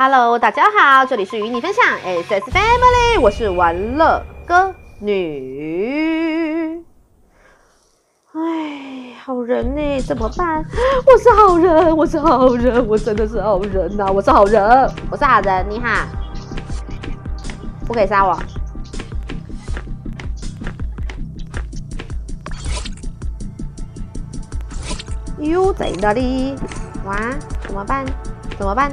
Hello， 大家好，这里是与你分享 SS Family， 我是玩乐歌女。哎，好人呢，怎么办？我是好人，我是好人，我真的是好人呐、我是好人，我是好人，你好，不可以杀我。又在哪里？哇，怎么办？怎么办？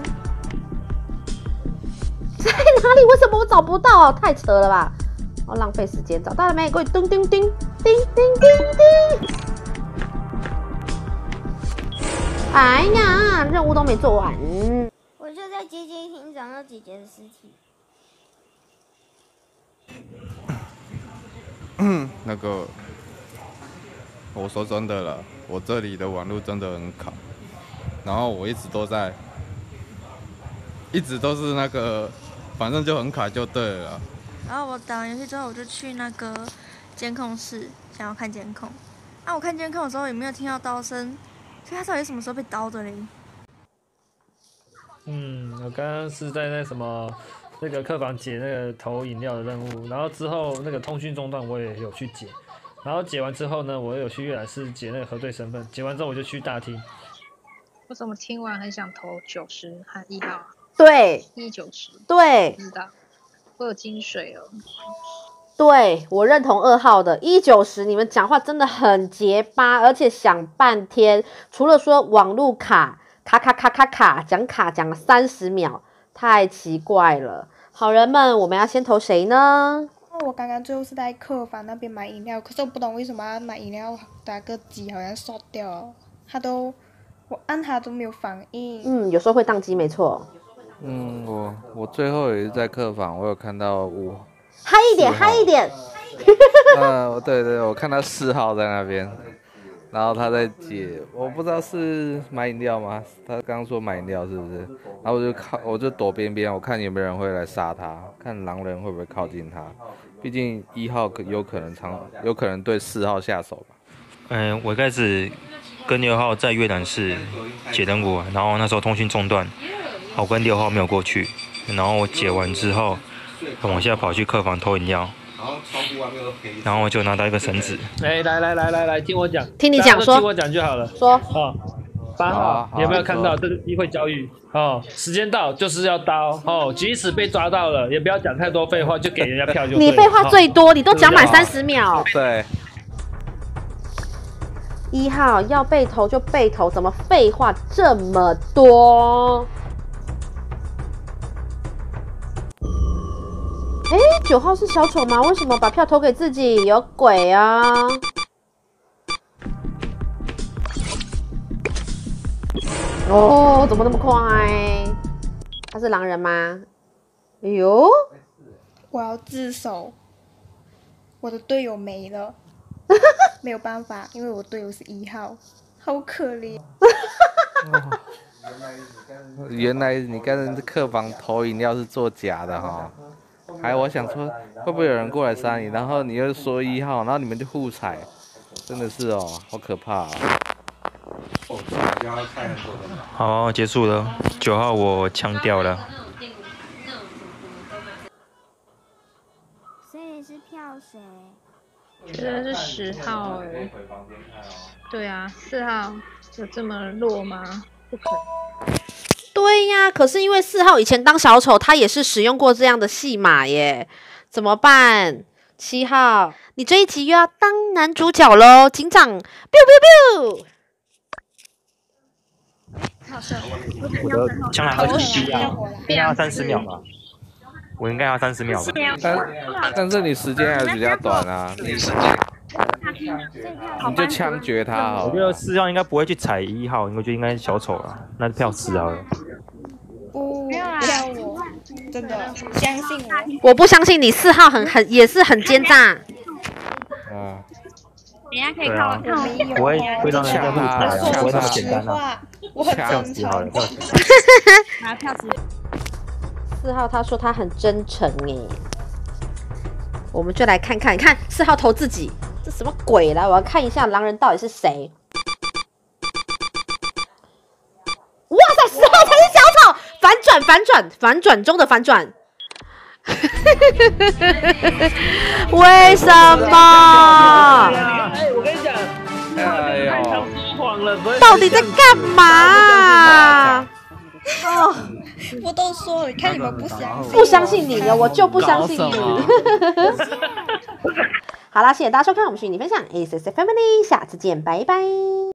在哪里？为什么我找不到？太扯了吧！好浪费时间，找到了没？给我叮叮叮叮叮叮叮！哎呀，任务都没做完。 我就在街机厅找到姐姐的尸体。 那个，我说真的了，我这里的网络真的很卡，然后我一直都是那个，反正就很卡就对了啦。 然后我打完游戏之后，我就去那个监控室，想要看监控。啊，我看监控的时候也没有听到刀声，所以他到底什么时候被刀的嘞？ 我刚刚是在那什么那个客房解那个投饮料的任务，然后之后那个通讯中断我也有去解，然后解完之后呢，我又有去阅览室解那个核对身份，解完之后我就去大厅。 我怎么听完很想投90和1号啊？ 对 190， 对， 不知道，我有金水哦。 对，我认同2号的190，你们讲话真的很结巴，而且想半天，除了说网路卡，讲了30秒，太奇怪了。好人们，我们要先投谁呢？ 我刚刚最后是在客房那边买饮料，可是我不懂为什么要买饮料，打个机好像烧掉了，我按它都没有反应。 有时候会宕机，没错。 我最后也是在客房，我有看到嗨一点，嗨一点。 对，我看到4号在那边，然后他在解，我不知道是买饮料吗？他刚刚说买饮料是不是？然后我就躲边边，我看有没有人会来杀他，看狼人会不会靠近他。毕竟1号有可能对4号下手吧。 我一开始跟6号在阅览室解任务，然后那时候通讯中断，我跟6号没有过去，然后我解完之后，我现在跑去客房偷饮料，然后我就拿到一个绳子。 来，听我讲， 听你讲，说， 听我讲就好了。 说 8号，你有没有看到这是机会教育？时间到就是要刀即使被抓到了，也不要讲太多废话，就给人家票就对了。 你废话最多，你都讲满30秒。 对。 1号要被投就被投，怎么废话这么多？9号是小丑吗？为什么把票投给自己？有鬼啊！哦，怎么那么快？他是狼人吗？哎呦！ 我要自首，我的队友没了。没有办法，因为我队友是1号，好可怜。 原来你刚才客房投饮料是做假的哈，我想说会不会有人过来杀你，然后你又说1号，然后你们就互踩，真的是好可怕好，结束了。9号我枪掉了。 谁是票谁？ 觉得是10号对啊，4号有这么弱吗？不可能。 对呀，可是因为4号以前当小丑，他也是使用过这样的戏码耶，怎么办？7号，你这一集又要当男主角喽，警长 ，biu biu biu。 我的枪还是低啊，应该要30秒吧？我应该要30秒吧？ 但是你时间还是比较短啊，你就枪决他好了。 我觉得4号应该不会去踩1号，我觉得应该是小丑了，那票4号了。 不要我，真的相信我。 我不相信你，4号也是很奸诈。 等下可以看我不会让人家误踩啊，不会那么简单啊。 我很票10好了，票10。 拿票10。 4号他说他很真诚我们就来看看，你看4号投自己，这什么鬼来？我要看一下狼人到底是谁。哇塞，10号才是小丑，反转反转中的反转。为什么？ 哎，我跟你讲， 哎呦， 太常说谎了， 到底在干嘛？哦， 我都说了，你看你们不相信， 不相信你的，我就不相信你。好啦，谢谢大家收看，我们是与你分享 ACC Family， 下次见，拜拜。